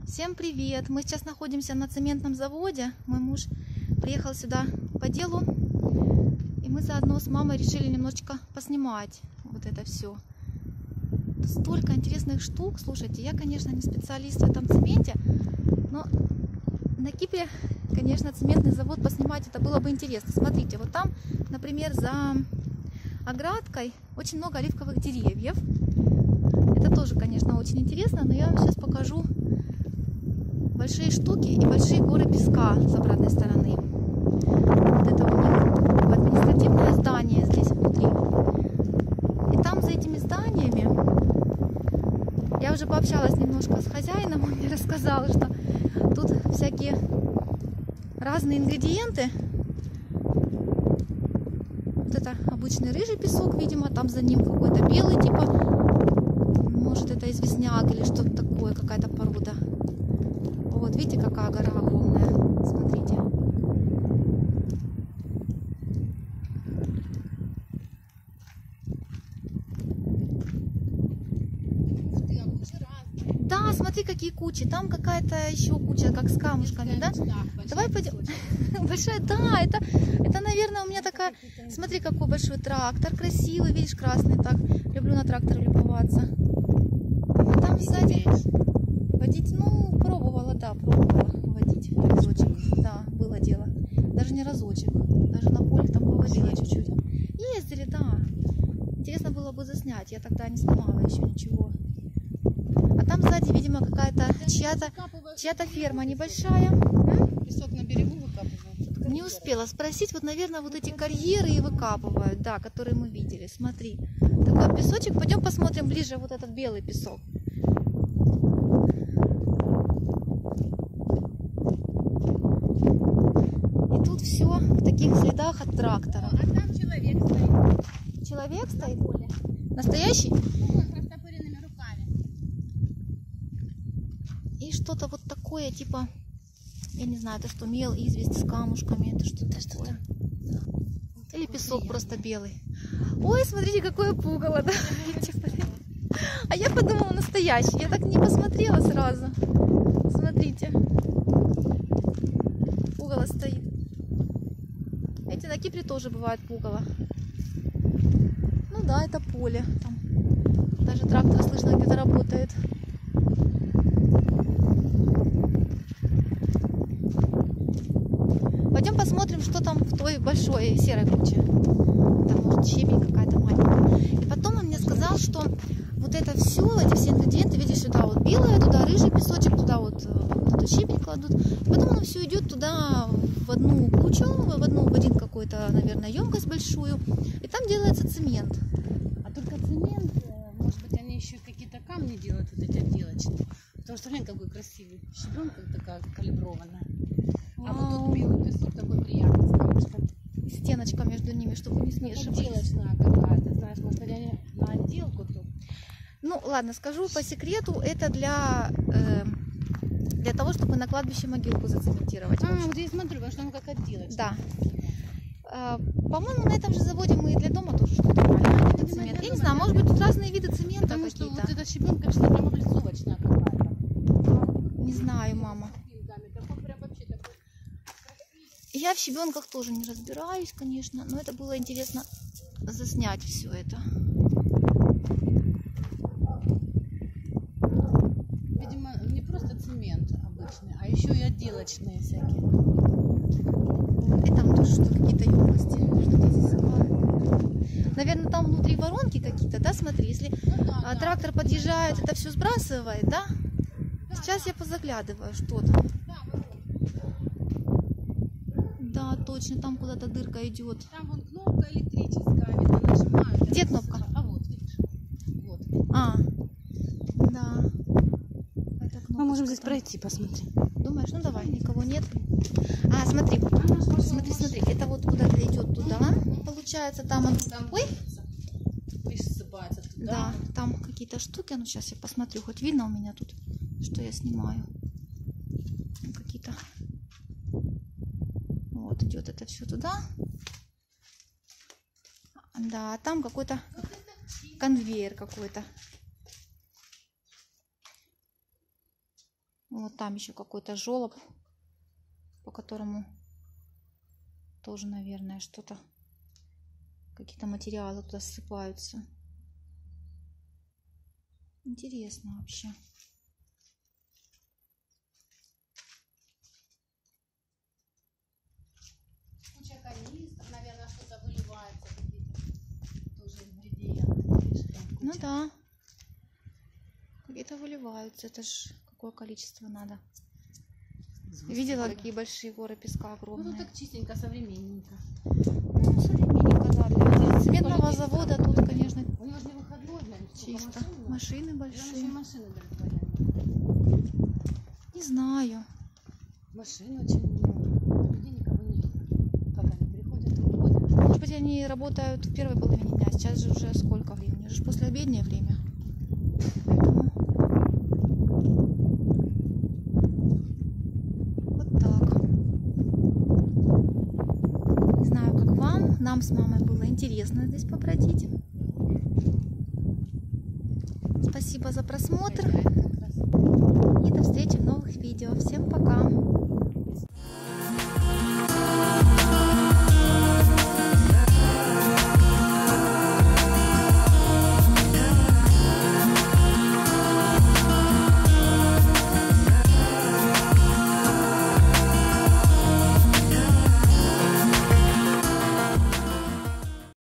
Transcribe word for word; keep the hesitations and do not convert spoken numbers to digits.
Всем привет! Мы сейчас находимся на цементном заводе. Мой муж приехал сюда по делу, и мы заодно с мамой решили немножечко поснимать вот это все. Столько интересных штук. Слушайте, я, конечно, не специалист в этом цементе, но на Кипре, конечно, цементный завод поснимать это было бы интересно. Смотрите, вот там, например, за оградкой очень много оливковых деревьев. Это тоже, конечно, очень интересно, но я вам сейчас покажу большие штуки и большие горы песка с обратной стороны. Вот это у них административное здание здесь внутри. И там за этими зданиями я уже пообщалась немножко с хозяином, он мне рассказал, что тут всякие разные ингредиенты. Вот это обычный рыжий песок, видимо, там за ним какой-то белый, типа, может, это известняк или что-то такое, какая-то порода. Вот, видите, какая гора огромная. Смотрите. Да, смотри, какие кучи. Там какая-то еще куча, как с камушками, да? Давай пойдем. Большая, да, это, это, наверное, у меня такая... Смотри, какой большой трактор, красивый, видишь, красный так. Люблю на тракторе любоваться. Там сзади... Водить, ну, пробовала, да, пробовала водить разочек. Да, было дело. Даже не разочек. Даже на поле там повозила чуть-чуть. Ездили, да. Интересно было бы заснять. Я тогда не снимала еще ничего. А там сзади, видимо, какая-то чья-то чья-то ферма небольшая. Песок на берегу выкапывают. Не успела спросить. Вот, наверное, вот эти карьеры и выкапывают, да, которые мы видели. Смотри. Такой песочек. Пойдем посмотрим ближе вот этот белый песок. Все в таких следах от трактора. А там человек стоит. Человек стоит? Настоящий? Ну, с растопыренными руками. И что-то вот такое, типа, я не знаю, это что, мел, известь с камушками, это что-то такое. Или песок просто белый. Ой, смотрите, какое пугало, да? А я подумала, настоящий. Я так не посмотрела сразу. Смотрите. Пугало стоит. Эти на Кипре тоже бывает пугало. Ну да, это поле. Там даже трактор слышно где-то работает. Пойдем посмотрим, что там в той большой серой куче. Там может щебень какая-то маленькая. И потом он мне сказал, что вот это все, эти все ингредиенты, видишь, сюда вот белое, туда рыжий песочек, туда вот, вот эту щебень кладут. И потом оно все идет туда в одну кучу, в одну, в один какой-то, наверное, емкость большую. И там делается цемент. А только цемент, может быть, они еще какие-то камни делают, вот эти отделочные. Потому что, глянь, какой красивый. Щебенка такая калиброванная. А вот тут белый песок такой приятный, с камушками. Стеночка между ними, чтобы не смешивались. Отделочная какая-то, знаешь, может, они на отделку тут. Ну, ладно, скажу по секрету, это для, э, для того, чтобы на кладбище могилку зацементировать. А, вот я смотрю, потому что оно как отделочное. Да. Э, по-моему, на этом же заводе мы и для дома тоже что-то брали. Цемент. Я не знаю, может быть, тут разные виды цемента потому что какие-то. вот эта щебенка, что прям облицовочная какая-то. Не знаю, мама. Я в щебенках тоже не разбираюсь, конечно, но это было интересно заснять все это. Видимо, не просто цемент обычный, а еще и отделочные всякие. И там тоже что какие-то емкости, что-то засыпают. Наверное, там внутри воронки какие-то, да, смотри, если Ну, да, а, да. трактор подъезжает, это все сбрасывает, да? Да, Сейчас да. я позаглядываю, что там. Да, вот. Да, точно, там куда-то дырка идет. Там вон кнопка электрическая, видно, нажимают. Где кнопка? А вот, видишь? Вот. А, да. Это Мы можем кнопочка здесь там. пройти, посмотри. Думаешь, ну давай, никого нет. А, смотри, смотри, смотри, это вот куда-то идет туда, получается, там он... Ой, Видишь, ссыпается туда. да, там какие-то штуки, ну сейчас я посмотрю, хоть видно у меня тут, что я снимаю. Какие-то... Вот идет это все туда. Да, а там какой-то конвейер какой-то. Вот там еще какой-то желоб, по которому тоже, наверное, что-то, какие-то материалы туда ссыпаются. Интересно вообще. Куча канистр, наверное, что-то выливается, какие-то тоже ингредиенты. Ну да. Какие-то выливаются. Это ж какое количество надо. Видела, какие большие горы песка огромные. Ну, тут так чистенько, современненько. Ну, современненько, да. Для цементного завода тут, конечно, У него же не выходной, наверное, чисто. машин, Машины Там большие. еще и машины дают. Не знаю. Машин очень много. Людей никого нет. Как они приходят, уходят. Может быть, они работают в первой половине дня. Сейчас же уже сколько времени? Уже ж послеобеднее время. Поэтому вот так. Не знаю, как вам. Нам с мамой было интересно здесь побродить. Спасибо за просмотр. И до встречи в новых видео. Всем пока.